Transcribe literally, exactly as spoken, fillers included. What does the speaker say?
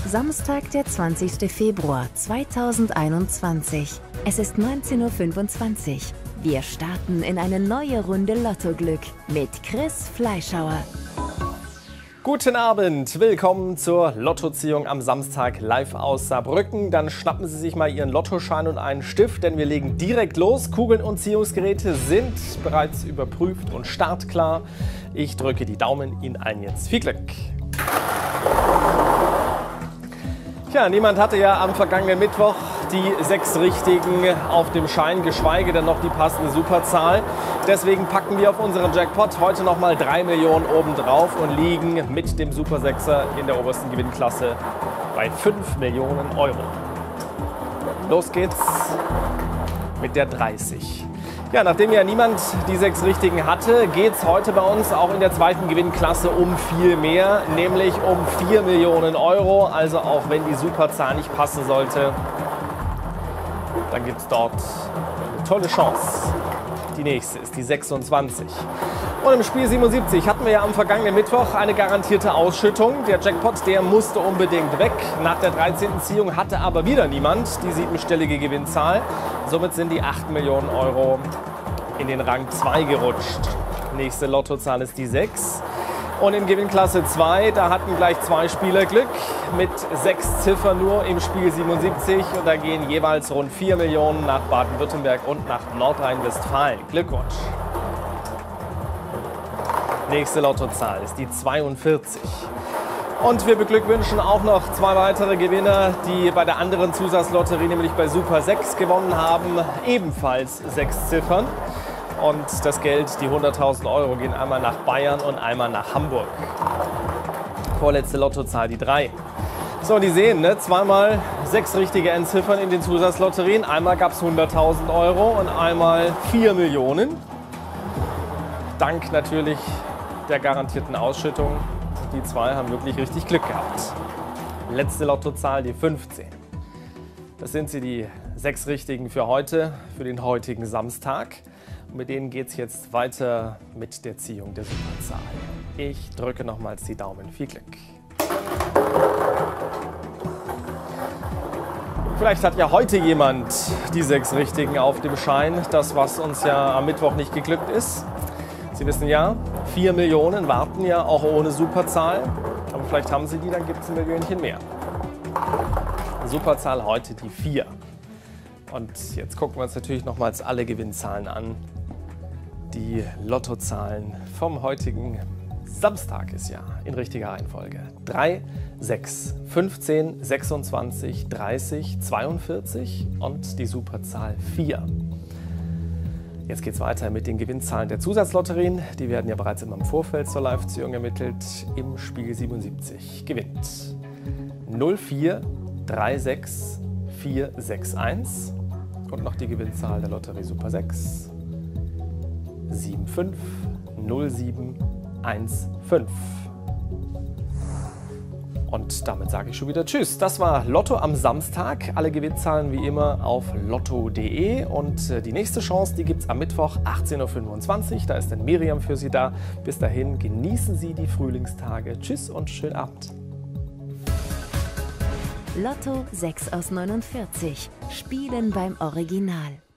Samstag, der zwanzigste Februar zweitausendeinundzwanzig. Es ist neunzehn Uhr fünfundzwanzig. Wir starten in eine neue Runde Lottoglück mit Chris Fleischhauer. Guten Abend, willkommen zur Lottoziehung am Samstag live aus Saarbrücken. Dann schnappen Sie sich mal Ihren Lottoschein und einen Stift, denn wir legen direkt los. Kugeln und Ziehungsgeräte sind bereits überprüft und startklar. Ich drücke die Daumen, Ihnen allen jetzt viel Glück. Tja, niemand hatte ja am vergangenen Mittwoch die sechs Richtigen auf dem Schein, geschweige denn noch die passende Superzahl. Deswegen packen wir auf unseren Jackpot heute nochmal drei Millionen obendrauf und liegen mit dem Super Sechser in der obersten Gewinnklasse bei fünf Millionen Euro. Los geht's mit der dreißig. Ja, nachdem ja niemand die sechs Richtigen hatte, geht es heute bei uns auch in der zweiten Gewinnklasse um viel mehr, nämlich um vier Millionen Euro. Also auch wenn die Superzahl nicht passen sollte, dann gibt es dort eine tolle Chance. Die nächste ist die sechsundzwanzig. Und im Spiel siebenundsiebzig hatten wir ja am vergangenen Mittwoch eine garantierte Ausschüttung. Der Jackpot, der musste unbedingt weg. Nach der dreizehnten Ziehung hatte aber wieder niemand die siebenstellige Gewinnzahl. Somit sind die acht Millionen Euro in den Rang zwei gerutscht. Nächste Lottozahl ist die sechs. Und in Gewinnklasse zwei, da hatten gleich zwei Spieler Glück mit sechs Ziffern nur im Spiel siebenundsiebzig. Und da gehen jeweils rund vier Millionen nach Baden-Württemberg und nach Nordrhein-Westfalen. Glückwunsch! Nächste Lottozahl ist die zweiundvierzig. Und wir beglückwünschen auch noch zwei weitere Gewinner, die bei der anderen Zusatzlotterie, nämlich bei Super sechs, gewonnen haben. Ebenfalls sechs Ziffern. Und das Geld, die hunderttausend Euro, gehen einmal nach Bayern und einmal nach Hamburg. Vorletzte Lottozahl, die drei. So, und die sehen, ne? Zweimal sechs richtige Endziffern in den Zusatzlotterien. Einmal gab es hunderttausend Euro und einmal vier Millionen. Dank natürlich der garantierten Ausschüttung. Die zwei haben wirklich richtig Glück gehabt. Letzte Lottozahl, die fünfzehn. Das sind sie, die sechs Richtigen für heute, für den heutigen Samstag. Und mit denen geht es jetzt weiter mit der Ziehung der Superzahl. Ich drücke nochmals die Daumen. Viel Glück. Vielleicht hat ja heute jemand die sechs Richtigen auf dem Schein. Das, was uns ja am Mittwoch nicht geglückt ist. Sie wissen ja, vier Millionen warten ja auch ohne Superzahl. Aber vielleicht haben Sie die, dann gibt es ein Millionchen mehr. Superzahl heute die vier. Und jetzt gucken wir uns natürlich nochmals alle Gewinnzahlen an. Die Lottozahlen vom heutigen Samstag ist ja in richtiger Reihenfolge. drei, sechs, fünfzehn, sechsundzwanzig, dreißig, zweiundvierzig und die Superzahl vier. Jetzt geht es weiter mit den Gewinnzahlen der Zusatzlotterien. Die werden ja bereits immer im Vorfeld zur Live-Ziehung ermittelt. Im Spiel siebenundsiebzig gewinnt null vier drei sechs vier sechs eins und noch die Gewinnzahl der Lotterie Super sechs sieben fünf null sieben eins fünf. Und damit sage ich schon wieder Tschüss. Das war Lotto am Samstag. Alle Gewinnzahlen wie immer auf lotto punkt de. Und die nächste Chance, die gibt es am Mittwoch achtzehn Uhr fünfundzwanzig. Da ist dann Miriam für Sie da. Bis dahin genießen Sie die Frühlingstage. Tschüss und schönen Abend. Lotto sechs aus neunundvierzig. Spielen beim Original.